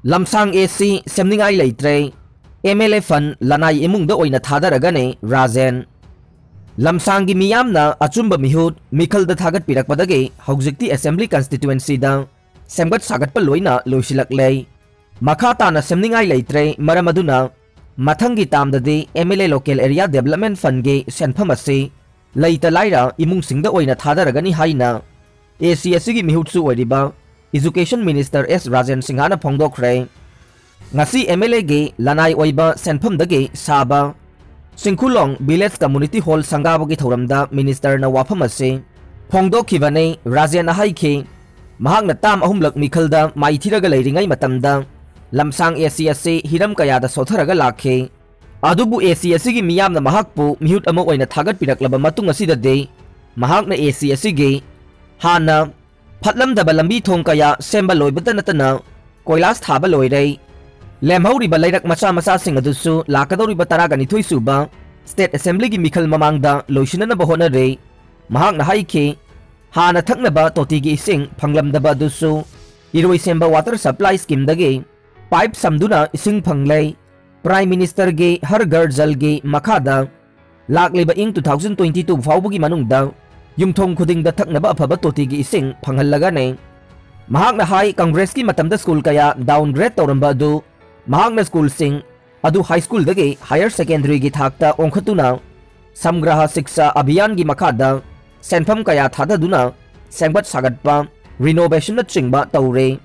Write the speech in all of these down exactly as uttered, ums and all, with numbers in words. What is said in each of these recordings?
Lamsang AC Semningai Leitre M L A fund Lannai Emungda Oina Thadaragani Rajen Lamsang gi miyamna achumba mihut mikhal da thagat pirak padage haujikti assembly constituency da semgat sagat pa loina loisilak lei makha tana Semningai Leitre maramaduna mathangi tamdadi M L A local area development fund ge senpham ase leita laira imung singda oina Thadaragani haina A C S gi mihut su oiriba Education Minister S Rajen Singhana phongdokre ngasi M L A ge Lannai oiba senpham dage saba Singkulong Village Community Hall Sangabagi Thoramda Minister na wafam ase phongdokhibane Rajen haikhe mahakna tam ahumlak mikhalda maithiraga leiringai matamda Lamsang A C S hiram kayada sotharaga lakhe adubu A C S gi miyamna mahakpu mihut ama oina thagat piraklaba matung asida de mahakna A C S ge hana Patlam da balambi thong kaya semba loibata natana koilas thaba loirei lemhauri ba lairak macha macha sing adusu lakadori ba Thadaragani thoi suba State Assembly gi mikhal mamangda loisinana ba hona re mahak na haikhe hana thakna ba toti gi sing phanglam da ba dusu iroi semba water supply scheme dage pipe samduna ising phanglei Prime Minister ge har ghar jal ge makhada lakleba ing two thousand twenty-two fawbugi manungda Yumthong khuding da thaknaba afaba toti gi ising phanghallaga ne mahakna hai Congress ki matamda school kaya downgrade toramba du mahakna school sing adu high school dage higher secondary gi thakta ongkhatuna samgraha shiksha abhiyan gi makhada senpham kaya thadaduna sengbat sagatpa renovation na chingba tawre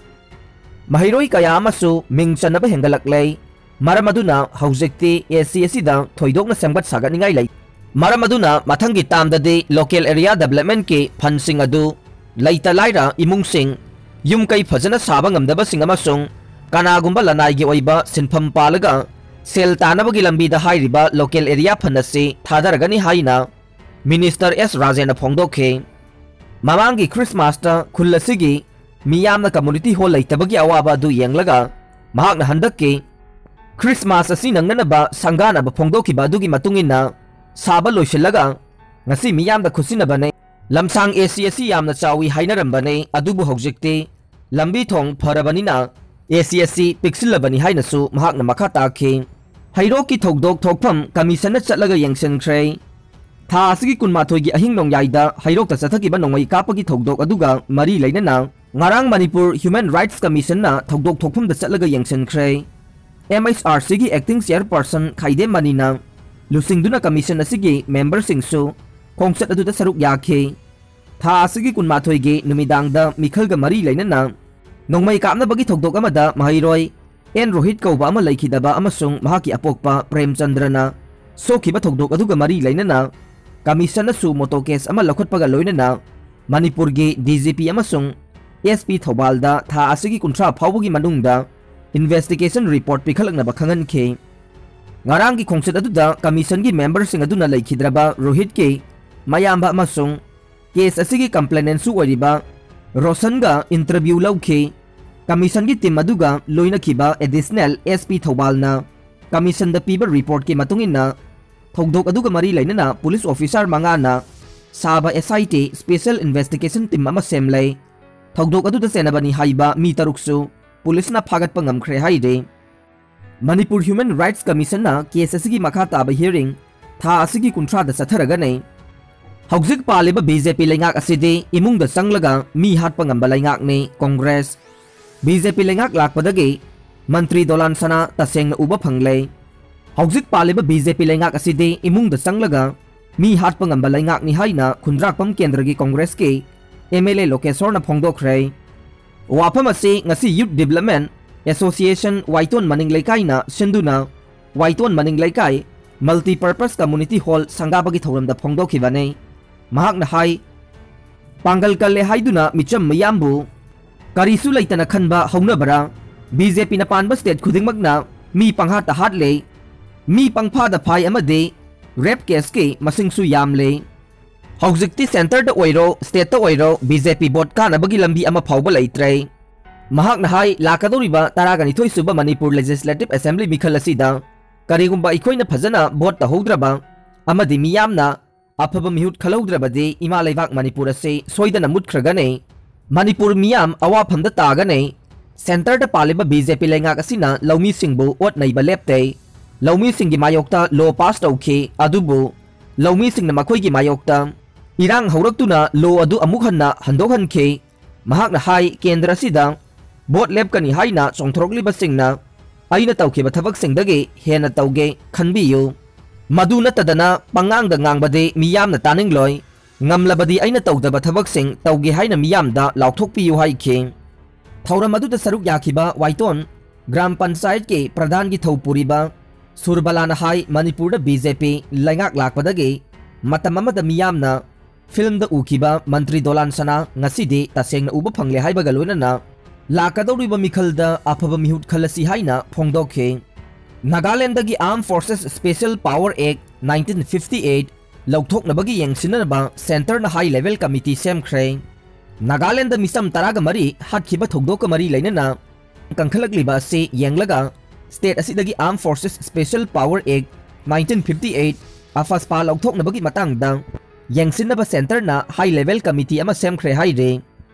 mahiroi kaya amasu mingchanaba hengalaklei maramaduna haujikti A C S da thoidokna sengbat sagatningai lei Maramaduna mathangi tamdadi local area development ke phansing adu leita laira imung sing yum kai phajana saba ngamdaba sing amasung kanagumba Lannai gi oiba sinpham palaga sel tanabagi lambi da hairiba local area phanase Thadaragani haina Minister S Rajen phongdokhe mamangi Christmas ta khullasigi miyamna community hall leitabagi awaba du yenglaga mahakna handakke Christmas asi nangnana ba sangana ba phongdokhi ba dugi matungina Saba loisilaga ngasi miyamda khusinabane Lamsang A C S yamna chawi hainarambane adubu haujikte lambi thong pharabanina A C S pixilabani hainasu mahakna makha takhe hairoki thogdok thokpham commission na chatlaga yengsenkhre tha asigi kunmathoi gi ahing nongyai hairok ta chathakiba nongmai kapagi thogdok aduga mari leinana ngarang Manipur Human Rights Commission na thogdok thokpham da chatlaga yengsenkhre M H R C gi acting chairperson khaide manina Lusingduna commission asigi member singsu khongchat aduda saruk yakhe tha asigi kunmathoi ge numidangda mikhalga mari leinana nongmai kapna bagi thogdok amada mahairoi en rohit kauba ama laikhidaba amasung mahaki apokpa premchandrana sokhiba thogdok aduga mari leinana commission asu moto case ama lakhotpaga loinana Manipur ge D G P amasung S P Thobalda tha asigi kunthra phawbugi manungda investigation report pikhalakna ba khangan khe Ngarang ki khongset aduda commission gi member sing aduna laikhidraba Rohit ke mayamba amasung case asigi complainant su oriba Roshan ga interview lauke commission gi team aduga loina khiba additional S P Thobalna commission da piba report ke matungina thogdok aduga mari lainana police officer mangana saba S I T special investigation team ama semlei thogdok aduda senabani haiba mi taruksu police na phagat pangamkhre haide Manipur Human Rights Commission na case asigi makha taba hearing tha asigi kunthra da Thadaragani haujik paleba B J P lengak asidi Emungda changlaga mi hatpa ngamba lengak ni Congress B J P lengak lakpadagi Mantri Dolan sana taseng na uba phanglei haujik paleba B J P lengak asidi Emungda changlaga mi hatpa ngamba lengak ni haina khundrakpam kendra gi Congress ke M L A lokesor na phongdokhrei wafam ase ngasi youth development Association Waiton Maning Laikai na Sinduna Waiton Maning Laikai Multi-Purpose Community Hall Sangabagi Thoramda phongdokhibane mahakna hai pangal kalle haiduna micham mayambu karisu laitana khanba haunabara B J P na panba state khudingmakna mi pangha ta hatle mi pangpha da phai amade rape case ke masingsu yamle haujikti center da oiro state ta oiro B J P board kana bagi lambi ama phawba leitre Mahakna hai lakadoriba Thadaragani thoi suba Manipur Legislative Assembly mikhal asida karigumba ikoina phajana vote tahoudraba amadi miyamna afaba mihut khalaudrabadi ima leibak Manipur ase soidana mutkhraga ne Manipur miyam awafamda tagane center पालिबा BJP लेंगाक असिना लौमी सिंगबु ओट नैबा लेप्ते लौमी सिंगी मायोक्ता लो पास तौखि अदुबु लौमी सिंगना मखोइगी मायोक्ता इरांग हौरक्तुना लो अदु अमुक हन्ना हंदोकहनखि महाकना हाई केंद्र असिदा बोट लेपकनी हाइना चोंथोरक्लिबा सिंगना अइना तौखिबा थबकसिंगदगी हेना तौगे खनबियु मदु नतदना पंगांगदा ngangbade मियामना तानिंगलोय ngamlabadi aina tawdaba thabak-sing tawge haina miyamda lauthokpiyu haikhi thauram aduda saruk yakhiba waiton gram panchayat ke pradhan gi thawpuriba surbalana hai manipur da BJP laingak lakpadagi matam amada miyamna film da ukiba mantri dolan sana ngasidi tasengna uba phangle haibaga loinana lakadoriba mikhalda afaba mihut khalasi haina phongdokhe Nagaland dagi Armed Forces Special Power Act nineteen fifty-eight लौथोकनबगी यंगसिनबा center ना high level committee सेमख्रे नागालैंड मिसम तरागा मरी हाटखिबा थौदोक मरी लेनना कंखलकलिबा से यंगलगा स्टेट असिदगी armed forces special power act nineteen fifty-eight AFSPA लौथोकनबगी मतंगदा यंगसिनबा सेंटर ना हाई लेवल कमिटी अमा सेमख्रे हाइरे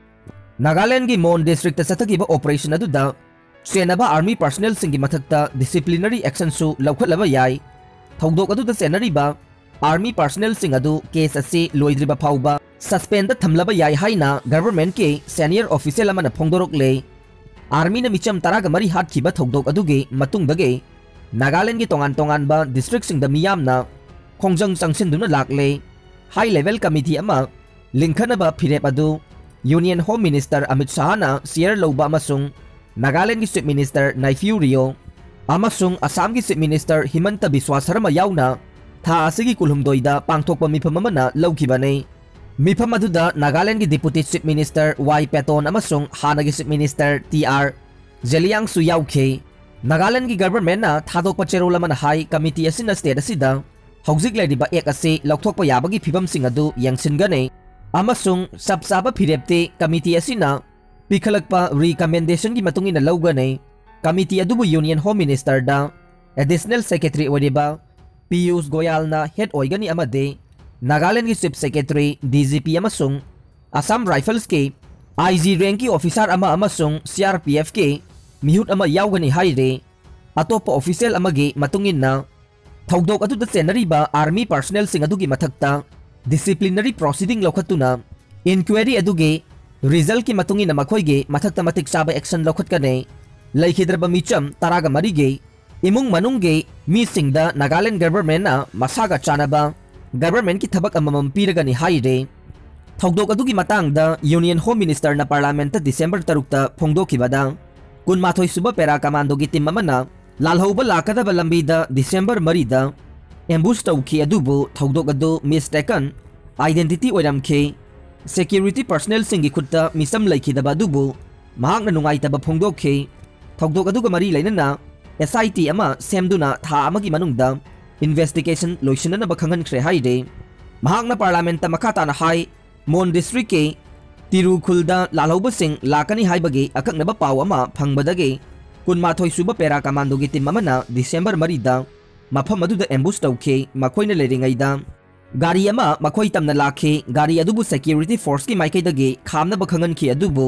नागालैंड की मोन डिस्ट्रिक्ट सतकीबा ऑपरेशन अदुदा सेनबा आर्मी पर्सनल सिंगी मथक्ता डिसिप्लिनरी एक्शन सु लौखलबा याई थौदोक अदुदा सेनरीबा आर्मी पर्सनल सिंह अदु केस असी लोइद्रिबा फाउबा सस्पेंड थमलबा याई हाइना गवर्नमेंट के सीनियर ऑफिशियल अमना फोंदोरकले आर्मी न मिचम तरागा मरी हाटखिबा थौदोक अदुगे मतुंगदगे नागालैंड की तोंगान तोंगानबा डिस्ट्रिक्ट सिंह द मियामना खोंजंग चंगसिनदुना लाकले हाई लेवल कमिटी अमा लिंखनबा फिरेप अदु union home minister Amit Shah ना शेयर लौबा अमसुंग नागालैंड की चीफ मिनिस्टर नाइफ्यू रियो अमसुंग असम की चीफ मिनिस्टर हिमंत बिस्वा शर्मा याउना था असिगी कुलहुमदोइदा पांगथोकपा मिफम अमना लौखिबाने मिफम अदुदा नागालैंड की deputy chief minister Y Patton अमसुंग हानागी chief minister T R Zeliang सु याउखे नागालैंड की गवर्नमेंट ना थादोकपा चेरोल अमना हाई कमिटी असिना स्टेट असिदा हौजिक लेरिबा एक असे लौथोकपा याबगी फिबम सिंग अदु यंगसिनगने अमसुंग सबसाबा फिरेप्ते कमिटी असिना पिखलकपा रिकमेंडेशन की मतुंगिना लौगने कमिटी अदुबु यूनियन होम मिनिस्टर दा एडिशनल सेक्रेटरी ओरिबा पीयूष गोयल ना हेड ओइगनी अमदे नागालैंड की चीफ सेक्रेटरी डीजीपी अमसुंग असम राइफल्स के आईजी रैंक की ऑफिसर अमा अमसुंग सीआरपीएफ के मिहुट अमा याउगनी हाइरे अतोप ऑफिशियल अमगे मतुंगिना थौदोक अदुदा सेनरीबा आर्मी पर्सनल सिंग अदुगी मथक्ता डिसिप्लिनरी प्रोसीडिंग लौखतुना इंक्वायरी अदुगे रिजल्ट की मतुंगिना मखोइगे मथक्ता मतिक चाबा एक्शन लौखतकने लैखिद्रबा मिचम तरागा मरीगे इमुंग मनुंगे मी सिंगदा नागालैंड गवर्नमेंट ना मसागा चानबा गवर्नमेंट की थबक अममम पीरगनी हाइरे थौदोक अदुगी मतंगदा यूनियन होम मिनिस्टर ना पार्लियामेंट दिसंबर तरुकता फोंदोखिबदा कुनमाथोई सुबा पेरा कमांडो की टीम अमना लालहौबा लाकदबा लंबीदा दिसंबर मरीदा एम्बुश तौखि अदुबु थौदोक अदु मिस्टेकन आइडेंटिटी ओइरमखे सिक्योरिटी पर्सनल सिंगी खुत्ता मिसम लैखिदबा अदुबु महाकना नुंगाइतबा फोंदोखे थौदोक अदुगा मरी लैनना एस आई टी अमा सेमदुना था अमगी मनुंगदा इन्वेस्टिगेशन लोइसिननबा खंगनख्रे हाइदे महाकना पार्लियामेंट मखाताना हाई मोन डिस्ट्रिक्ट के तिरुखुलदा लालहौबा सिंग लाकनी हाइबगे अकंगनबा पाव अमा फंगबदगे कुनमाथोई सुबा पेरा कमांडोगी टीम अमना दिसंबर मरीदा मफम अदुदा एम्बुश तौखे मखोइना लेरिंगैदा गाड़ी अमा मखोइ तमना लाखे गाड़ी अदुबु सिक्योरिटी फोर्स की माइकैदगे खामनबा खंगनखि अदुबु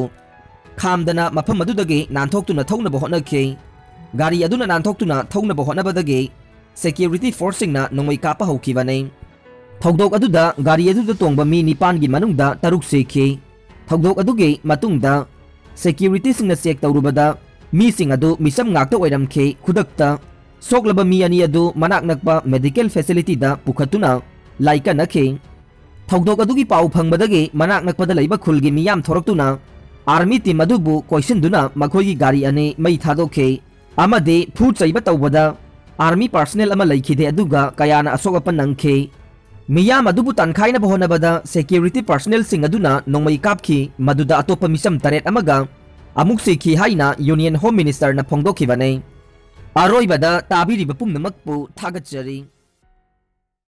खामदना मफम अदुदगे नानथोक्तुना थौनबा होनखे गाड़ी अदुना नानथोक्तुना थौनबा होनबदगे सिक्योरिटी फोर्स सिंगना नोंमै कापा हौखिबने थौदोक अदुदा गाड़ी अदुदा तोंबा मी निपान की मनुंगदा तरुक सेखे थौदोक अदुगे मतुंगदा सिक्योरिटी सिंगना चेक तौरुबदा मी सिंग अदु मिसम ngakta ओइरमखे खुदक्ता सोकलबा मी अनि अदु मनाक नकपा मेडिकल फैसिलिटी दा पुखतुना लाइका नखे थौदोक अदुगी पाउ फंगबदगे मनाक नकपदा लैबा खुलगी मियाम थोरक्तुना आर्मी टीम अदुबु कोइसिनदुना मखोइगी गाड़ी अने मई थादोखे अमदे फूड चैबा तौबदा आर्मी पर्सनल अमा लैखिदे अदुगा कयाना असोगपा नंखे मियाम अदुबु तनखाइना बहोनबदा सिक्योरिटी पर्सनल सिंग अदुना नोंमै कापखि मदुदा अतोपा मिसम तरेट अमगा अमुक सेखि हाइना यूनियन होम मिनिस्टर ना फोंदोखिबने अरोइबदा ताबिरिबा पुमनमकपु थागतचरी।